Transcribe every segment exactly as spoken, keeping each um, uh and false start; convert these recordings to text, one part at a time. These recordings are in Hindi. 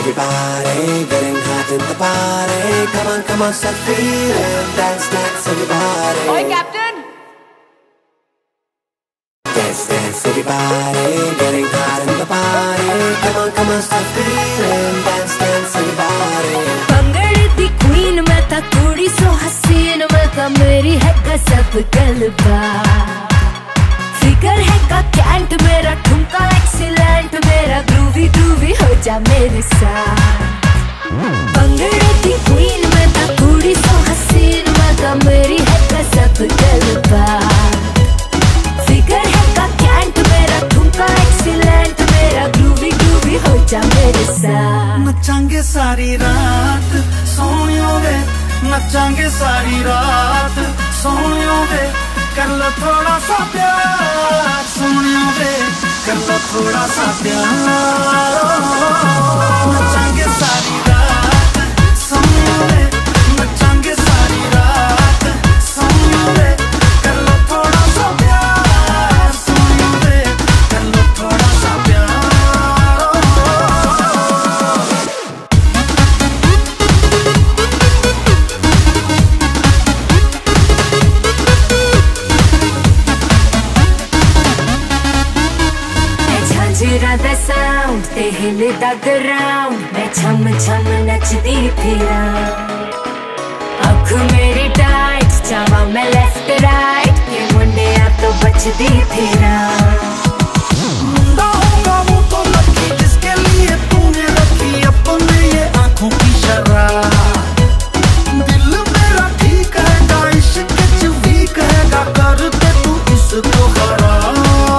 everybody, getting hot in the party. Come on, come on, start feeling, dance, dance, everybody. Oi, Captain! Dance, dance, everybody, getting hot in the party. Come on, come on, start feeling, dance, dance, everybody. भंगड़े the queen मैं था कुड़ी सो हसीन मैं था मेरी है गजब गलबा फिकर है का कैंट मेरा ठुमका एक्सीलेंट मेरा ग्रूवी ग्रूवी हो जा मेरे साथ भंगड़े दी queen मैं था कुड़ी सो हसीन मैं था मेरी है गजब गलबा फिकर है का कैंट मेरा ठुमका एक्सीलेंट मेरा ग्रूवी ग्रूवी हो जा मेरे साथ नचांगे सारी रात सोनियों वे नचांगे सारी रात सोनियों वे कर लो थोड़ा सा प्यार सोनियों वे कर लो थोड़ा सा प्यार नचांगे सारी रात सोनियों वे नचांगे सारी रात सोनियों वे कर लो थोड़ा सा प्यार सोनियों वे कर लो थोड़ा सा प्यार दा साउंड ते हिलदा ग्राउंड मैं छम छम नचदी फिरा अख मेरी टाइट चावा मैं लेफ्ट राइट ये मुंडे आ तो बचदी फिरा मुंडा होगा वो तो लकी जिसके लिए तूने रखी अपने ये आंखों की शराब दिल मेरा ठीक है इश्क च वीक है कर दे तू इसको खराब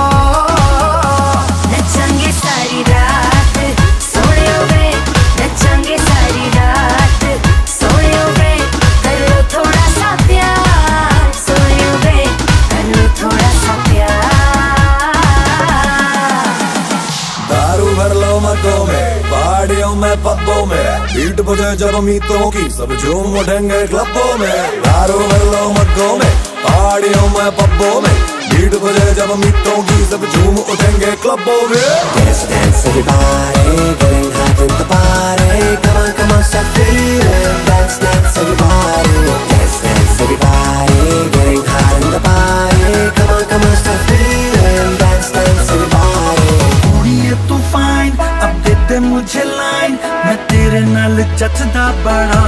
में पब्बों में बीट बजे जब मीतों की सब झूम उठेंगे क्लबों में दारू भर लो मग्गों में पहाड़ियों में पब्बों में बीट बजे जब मीतों की सब झूम उठेंगे क्लबों में Dance, dance, everybody, getting hot in the party. Come on, come on, start feeling, dance, dance, everybody. Dance, dance, everybody, getting hot in the party. Come on, come on, start feeling, dance, dance, everybody. कुड़िए तू फाइन अब दे दे मुझे लाइन मैं तेरे नाल जचदा बड़ा